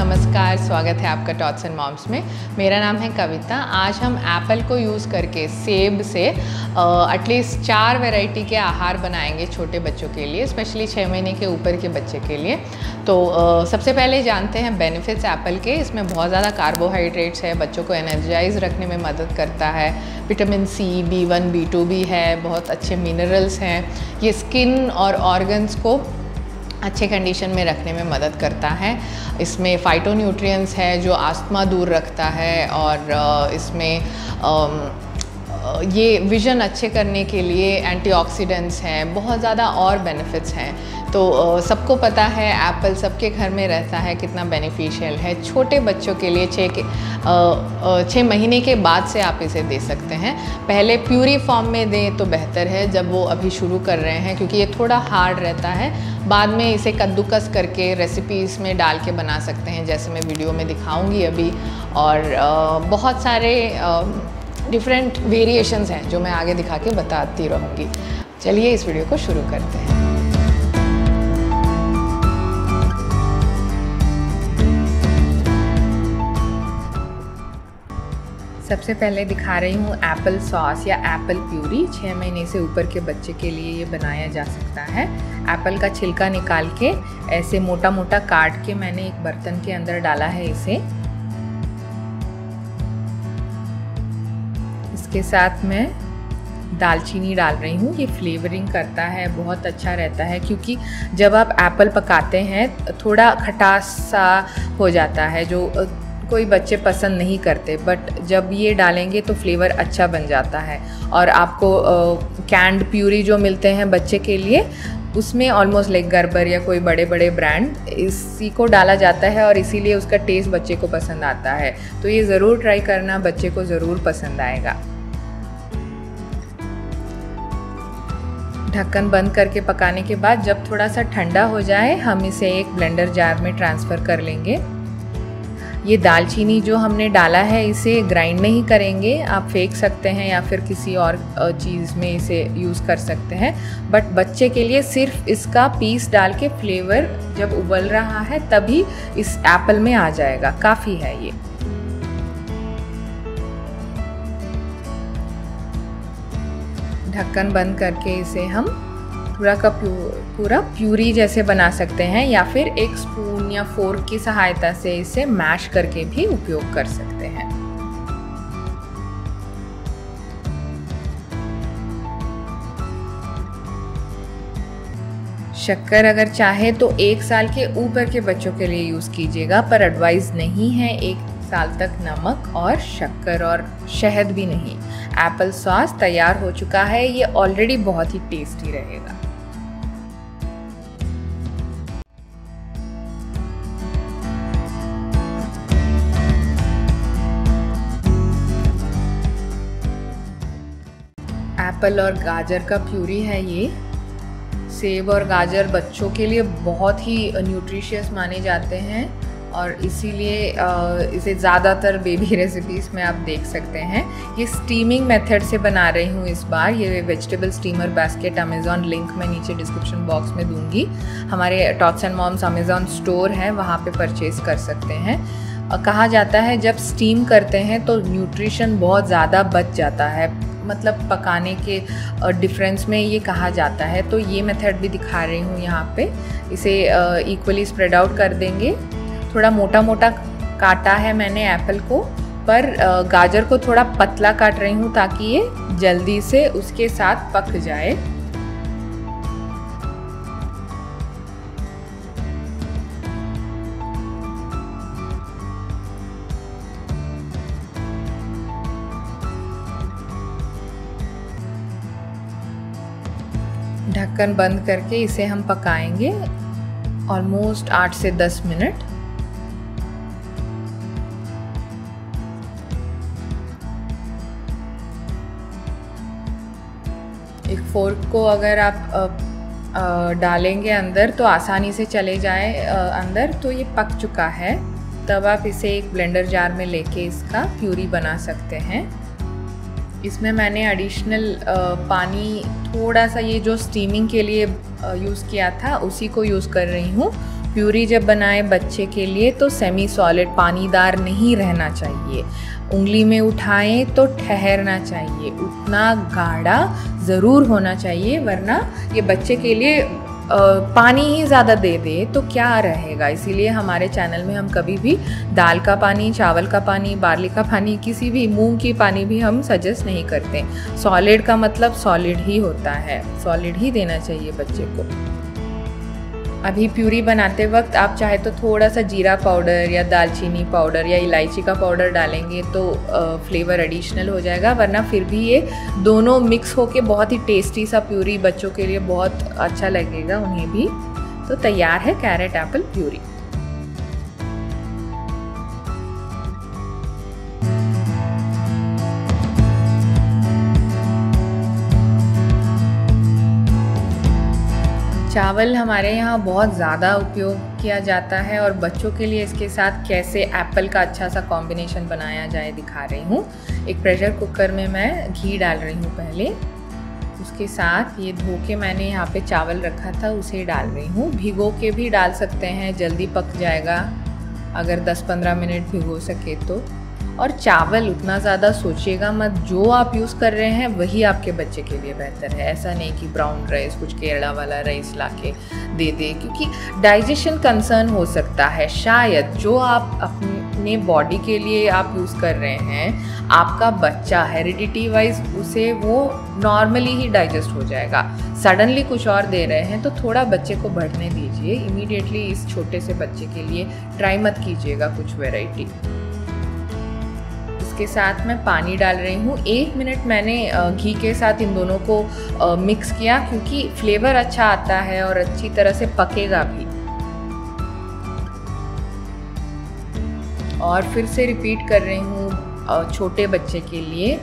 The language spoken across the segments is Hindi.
नमस्कार, स्वागत है आपका टॉट्स एंड मॉम्स में। मेरा नाम है कविता। आज हम एप्पल को यूज़ करके सेब से एटलीस्ट 4 वैरायटी के आहार बनाएंगे छोटे बच्चों के लिए, स्पेशली 6 महीने के ऊपर के बच्चे के लिए। तो सबसे पहले जानते हैं बेनिफिट्स एप्पल के। इसमें बहुत ज़्यादा कार्बोहाइड्रेट्स है, बच्चों को एनर्जाइज रखने में मदद करता है। विटामिन सी, B1, B2 भी है, बहुत अच्छे मिनरल्स हैं। ये स्किन और ऑर्गन्स को अच्छे कंडीशन में रखने में मदद करता है। इसमें फाइटोन्यूट्रिएंट्स है जो अस्थमा दूर रखता है, और इसमें ये विज़न अच्छे करने के लिए एंटीऑक्सीडेंट्स हैं, बहुत ज़्यादा और बेनिफिट्स हैं। तो सबको पता है एप्पल सबके घर में रहता है, कितना बेनिफिशियल है। छोटे बच्चों के लिए 6 महीने के बाद से आप इसे दे सकते हैं। पहले प्यूरी फॉर्म में दें तो बेहतर है जब वो अभी शुरू कर रहे हैं, क्योंकि ये थोड़ा हार्ड रहता है। बाद में इसे कद्दूकस करके रेसिपीज़ में डाल के बना सकते हैं, जैसे मैं वीडियो में दिखाऊंगी अभी। और बहुत सारे डिफरेंट वेरिएशंस हैं जो मैं आगे दिखा के बताती रहूँगी। चलिए इस वीडियो को शुरू करते हैं। सबसे पहले दिखा रही हूँ एप्पल सॉस या एप्पल प्यूरी। 6 महीने से ऊपर के बच्चे के लिए ये बनाया जा सकता है। एप्पल का छिलका निकाल के ऐसे मोटा मोटा काट के मैंने एक बर्तन के अंदर डाला है इसे। इसके साथ मैं दालचीनी डाल रही हूँ। ये फ्लेवरिंग करता है, बहुत अच्छा रहता है, क्योंकि जब आप एप्पल पकाते हैं थोड़ा खटास सा हो जाता है जो कोई बच्चे पसंद नहीं करते, बट जब ये डालेंगे तो फ्लेवर अच्छा बन जाता है। और आपको कैंड प्यूरी जो मिलते हैं बच्चे के लिए, उसमें ऑलमोस्ट लाइक गर्बर या कोई बड़े बड़े ब्रांड, इसी को डाला जाता है और इसीलिए उसका टेस्ट बच्चे को पसंद आता है। तो ये ज़रूर ट्राई करना, बच्चे को ज़रूर पसंद आएगा। ढक्कन बंद करके पकाने के बाद जब थोड़ा सा ठंडा हो जाए, हम इसे एक ब्लेंडर जार में ट्रांसफ़र कर लेंगे। ये दालचीनी जो हमने डाला है इसे ग्राइंड नहीं करेंगे, आप फेंक सकते हैं या फिर किसी और चीज़ में इसे यूज़ कर सकते हैं। बट बच्चे के लिए सिर्फ इसका पीस डाल के फ्लेवर जब उबल रहा है तभी इस एप्पल में आ जाएगा, काफ़ी है ये। ढक्कन बंद करके इसे हम पूरा प्यूरी जैसे बना सकते हैं, या फिर एक स्पून या फोर्क की सहायता से इसे मैश करके भी उपयोग कर सकते हैं। शक्कर अगर चाहे तो 1 साल के ऊपर के बच्चों के लिए यूज़ कीजिएगा, पर एडवाइस नहीं है 1 साल तक नमक और शक्कर और शहद भी नहीं। एप्पल सॉस तैयार हो चुका है, ये ऑलरेडी बहुत ही टेस्टी रहेगा। एप्पल और गाजर का प्यूरी है ये। सेब और गाजर बच्चों के लिए बहुत ही न्यूट्रिशियस माने जाते हैं, और इसीलिए इसे ज़्यादातर बेबी रेसिपीज़ में आप देख सकते हैं। ये स्टीमिंग मेथड से बना रही हूँ इस बार। ये vegetable steamer basket Amazon link मैं नीचे डिस्क्रिप्शन बॉक्स में दूंगी। हमारे tots and moms Amazon store है, वहाँ पे परचेज़ कर सकते हैं। कहा जाता है जब स्टीम करते हैं तो न्यूट्रिशन बहुत ज़्यादा बच जाता है, मतलब पकाने के डिफरेंस में ये कहा जाता है। तो ये मेथड भी दिखा रही हूँ यहाँ पे। इसे इक्वली स्प्रेड आउट कर देंगे। थोड़ा मोटा मोटा काटा है मैंने एप्पल को, पर गाजर को थोड़ा पतला काट रही हूँ ताकि ये जल्दी से उसके साथ पक जाए। ढक्कन बंद करके इसे हम पकाएंगे ऑलमोस्ट 8 से 10 मिनट। एक फोर्क को अगर आप डालेंगे अंदर तो आसानी से चले जाए अंदर, तो ये पक चुका है। तब आप इसे एक ब्लेंडर जार में लेके इसका प्यूरी बना सकते हैं। इसमें मैंने एडिशनल पानी थोड़ा सा, ये जो स्टीमिंग के लिए यूज़ किया था उसी को यूज़ कर रही हूँ। प्यूरी जब बनाए बच्चे के लिए तो सेमी सॉलिड पानीदार नहीं रहना चाहिए। उंगली में उठाएं तो ठहरना चाहिए, उतना गाढ़ा ज़रूर होना चाहिए, वरना ये बच्चे के लिए पानी ही ज़्यादा दे दे तो क्या रहेगा। इसीलिए हमारे चैनल में हम कभी भी दाल का पानी, चावल का पानी, बार्ली का पानी, किसी भी मूंग की पानी भी हम सजेस्ट नहीं करते। सॉलिड का मतलब सॉलिड ही होता है, सॉलिड ही देना चाहिए बच्चे को। अभी प्यूरी बनाते वक्त आप चाहे तो थोड़ा सा जीरा पाउडर या दालचीनी पाउडर या इलायची का पाउडर डालेंगे तो फ्लेवर एडिशनल हो जाएगा, वरना फिर भी ये दोनों मिक्स होके बहुत ही टेस्टी सा प्यूरी बच्चों के लिए बहुत अच्छा लगेगा उन्हें भी। तो तैयार है कैरेट एप्पल प्यूरी। चावल हमारे यहाँ बहुत ज़्यादा उपयोग किया जाता है और बच्चों के लिए इसके साथ कैसे एप्पल का अच्छा सा कॉम्बिनेशन बनाया जाए दिखा रही हूँ। एक प्रेशर कुकर में मैं घी डाल रही हूँ पहले, उसके साथ ये धो के मैंने यहाँ पे चावल रखा था उसे डाल रही हूँ। भिगो के भी डाल सकते हैं, जल्दी पक जाएगा अगर 10-15 मिनट भिगो सके तो। और चावल उतना ज़्यादा सोचिएगा मत, जो आप यूज़ कर रहे हैं वही आपके बच्चे के लिए बेहतर है। ऐसा नहीं कि ब्राउन राइस, कुछ केरला वाला राइस लाके दे दे, क्योंकि डाइजेशन कंसर्न हो सकता है। शायद जो आप अपने बॉडी के लिए आप यूज़ कर रहे हैं, आपका बच्चा हेरिडिटी वाइज उसे वो नॉर्मली ही डाइजेस्ट हो जाएगा। सडनली कुछ और दे रहे हैं तो थोड़ा बच्चे को बढ़ने दीजिए। इमीडिएटली इस छोटे से बच्चे के लिए ट्राई मत कीजिएगा कुछ वेराइटी। के साथ मैं पानी डाल रही हूँ। 1 मिनट मैंने घी के साथ इन दोनों को मिक्स किया, क्योंकि फ्लेवर अच्छा आता है और अच्छी तरह से पकेगा भी। और फिर से रिपीट कर रही हूँ, छोटे बच्चे के लिए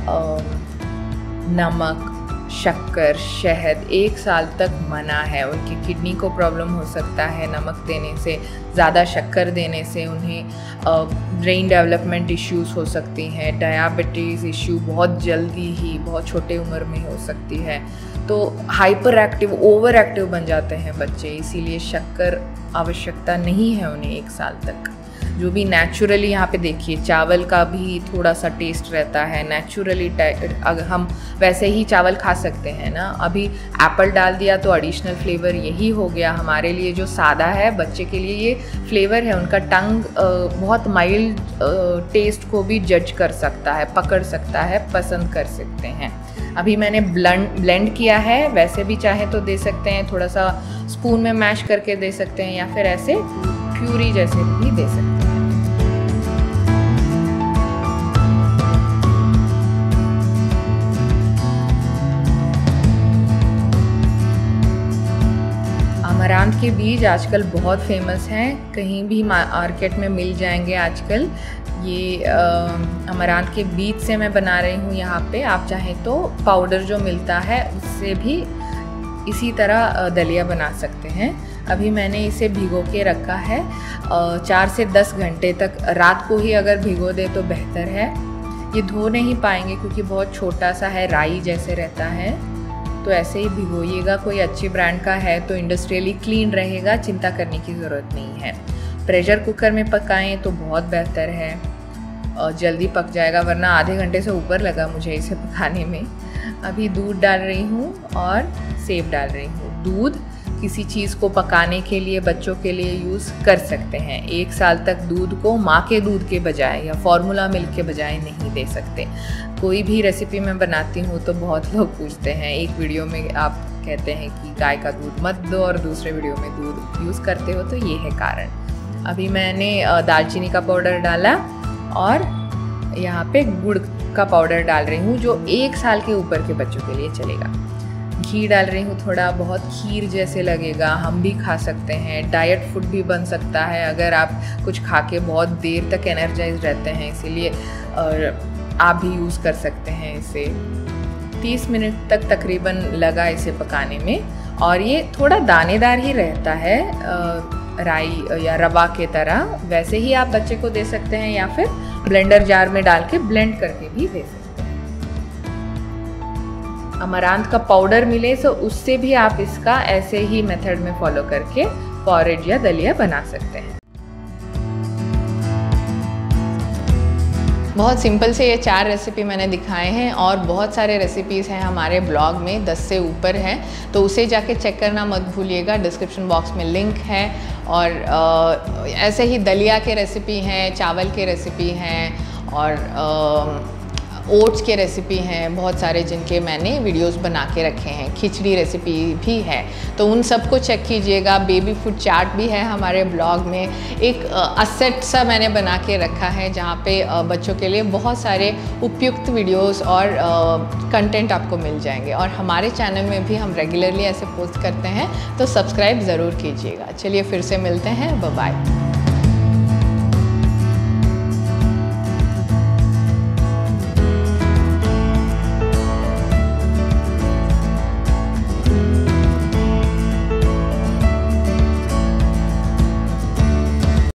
नमक, शक्कर, शहद 1 साल तक मना है। उनकी किडनी को प्रॉब्लम हो सकता है नमक देने से, ज़्यादा शक्कर देने से उन्हें ब्रेन डेवलपमेंट इश्यूज़ हो सकती हैं, डायबिटीज़ इश्यू बहुत जल्दी ही बहुत छोटे उम्र में हो सकती है। तो हाइपर एक्टिव, ओवर एक्टिव बन जाते हैं बच्चे, इसीलिए शक्कर आवश्यकता नहीं है उन्हें 1 साल तक। जो भी नेचुरली यहाँ पे देखिए चावल का भी थोड़ा सा टेस्ट रहता है नेचुरली, अगर हम वैसे ही चावल खा सकते हैं ना। अभी एप्पल डाल दिया तो एडिशनल फ्लेवर यही हो गया हमारे लिए। जो सादा है बच्चे के लिए ये फ्लेवर है, उनका टंग बहुत माइल्ड टेस्ट को भी जज कर सकता है, पकड़ सकता है, पसंद कर सकते हैं। अभी मैंने ब्लेंड किया है, वैसे भी चाहे तो दे सकते हैं, थोड़ा सा स्पून में मैश करके दे सकते हैं, या फिर ऐसे प्यूरी जैसे भी दे सकते हैं। अमरांत के बीज आजकल बहुत फेमस हैं, कहीं भी मार्केट में मिल जाएंगे आजकल। ये अमरांत के बीज से मैं बना रही हूँ यहाँ पे। आप चाहें तो पाउडर जो मिलता है उससे भी इसी तरह दलिया बना सकते हैं। अभी मैंने इसे भिगो के रखा है 4 से 10 घंटे तक। रात को ही अगर भिगो दे तो बेहतर है। ये धो नहीं पाएंगे क्योंकि बहुत छोटा सा है, राई जैसे रहता है, तो ऐसे ही भिगोइएगा। कोई अच्छी ब्रांड का है तो इंडस्ट्रियली क्लीन रहेगा, चिंता करने की ज़रूरत नहीं है। प्रेशर कुकर में पकाएं तो बहुत बेहतर है और जल्दी पक जाएगा, वरना आधे घंटे से ऊपर लगा मुझे इसे पकाने में। अभी दूध डाल रही हूँ और सेब डाल रही हूँ। दूध किसी चीज़ को पकाने के लिए बच्चों के लिए यूज़ कर सकते हैं। 1 साल तक दूध को माँ के दूध के बजाय या फॉर्मूला मिल्क के बजाय नहीं दे सकते। कोई भी रेसिपी मैं बनाती हूँ तो बहुत लोग पूछते हैं, एक वीडियो में आप कहते हैं कि गाय का दूध मत दो और दूसरे वीडियो में दूध यूज़ करते हो, तो ये है कारण। अभी मैंने दालचीनी का पाउडर डाला और यहाँ पे गुड़ का पाउडर डाल रही हूँ, जो 1 साल के ऊपर के बच्चों के लिए चलेगा। घी डाल रही हूँ थोड़ा, बहुत खीर जैसे लगेगा, हम भी खा सकते हैं। डाइट फूड भी बन सकता है अगर आप कुछ खा के बहुत देर तक एनर्जाइज रहते हैं, इसीलिए आप भी यूज़ कर सकते हैं इसे। 30 मिनट तक तकरीबन लगा इसे पकाने में, और ये थोड़ा दानेदार ही रहता है, राई या रवा के तरह। वैसे ही आप बच्चे को दे सकते हैं या फिर ब्लेंडर जार में डाल के ब्लेंड करके भी दे सकते हैं। अमरांत का पाउडर मिले तो उससे भी आप इसका ऐसे ही मेथड में फॉलो करके पॉरेज या दलिया बना सकते हैं। बहुत सिंपल से ये 4 रेसिपी मैंने दिखाए हैं और बहुत सारे रेसिपीज़ हैं हमारे ब्लॉग में, 10 से ऊपर हैं, तो उसे जाके चेक करना मत भूलिएगा। डिस्क्रिप्शन बॉक्स में लिंक है। और ऐसे ही दलिया के रेसिपी हैं, चावल के रेसिपी हैं और ओट्स के रेसिपी हैं बहुत सारे जिनके मैंने वीडियोस बना के रखे हैं। खिचड़ी रेसिपी भी है, तो उन सबको चेक कीजिएगा। बेबी फूड चार्ट भी है हमारे ब्लॉग में। एक असेट सा मैंने बना के रखा है जहाँ पे बच्चों के लिए बहुत सारे उपयुक्त वीडियोस और कंटेंट आपको मिल जाएंगे। और हमारे चैनल में भी हम रेगुलरली ऐसे पोस्ट करते हैं, तो सब्सक्राइब ज़रूर कीजिएगा। चलिए फिर से मिलते हैं, बाय बाय।